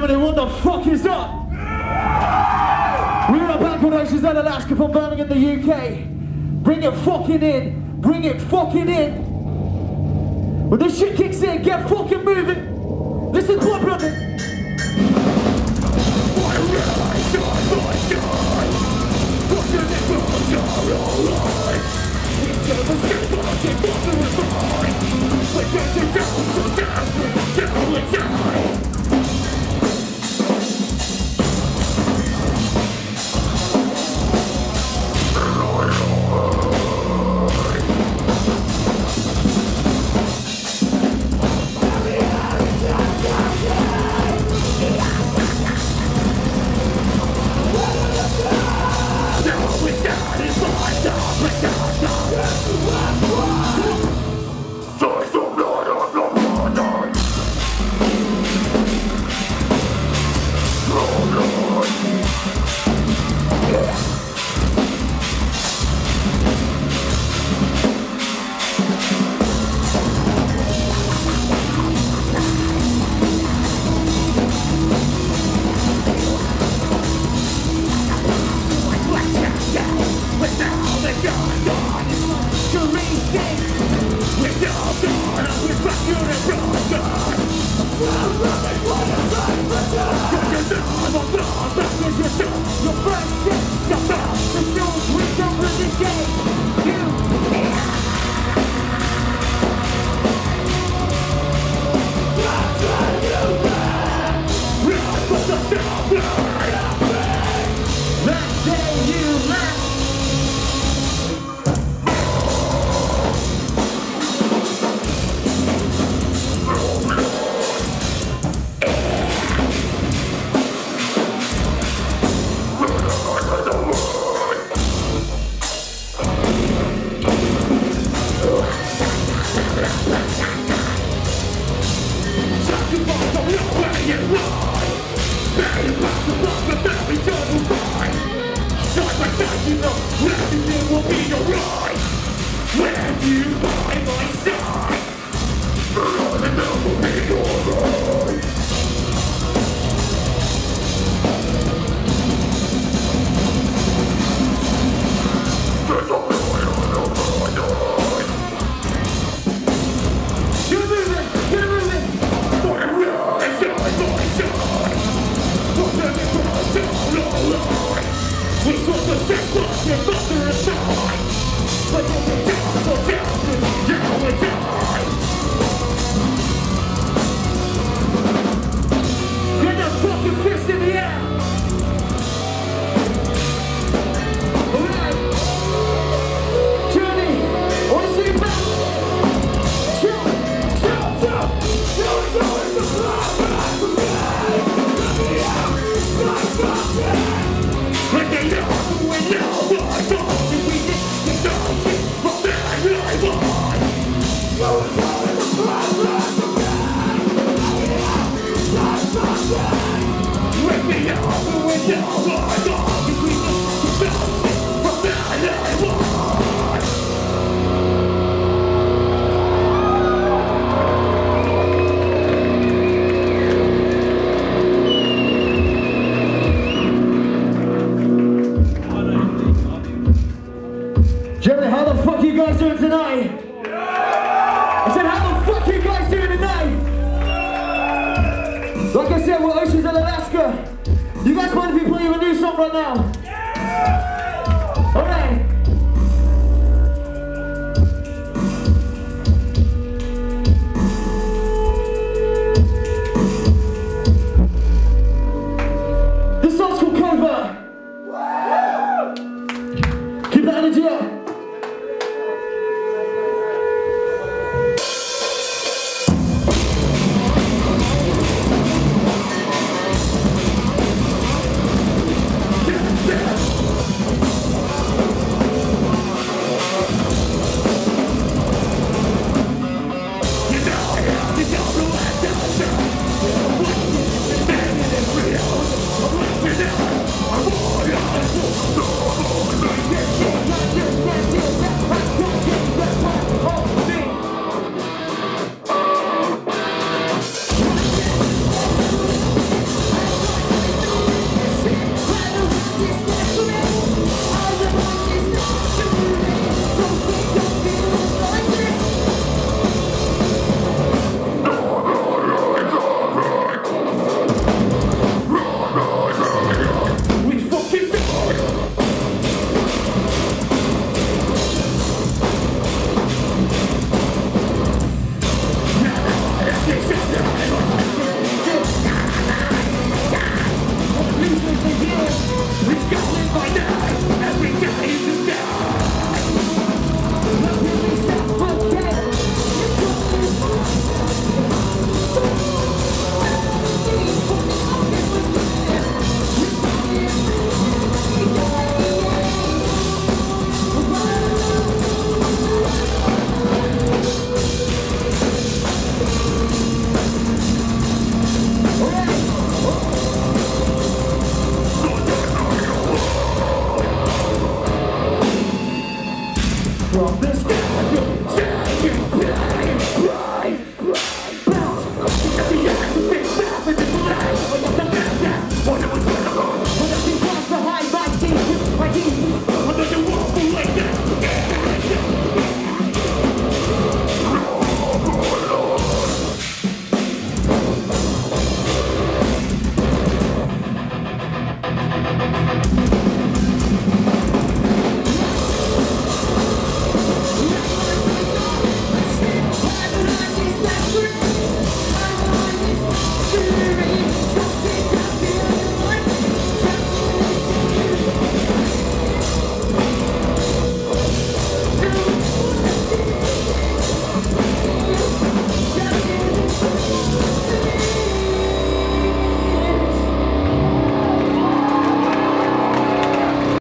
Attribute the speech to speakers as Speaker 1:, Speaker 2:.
Speaker 1: Germany, what the fuck is up? We're a band called Oceans of Alaska from Birmingham, the UK. Bring it fucking in, bring it fucking in. When this shit kicks in, get fucking moving. Listen to what, brother. Germany, how the fuck are you guys doing tonight? I said, how the fuck are you guys doing tonight? Like I said, we're Oceans of Alaska. You guys mind if we play you a new song right now? Alright.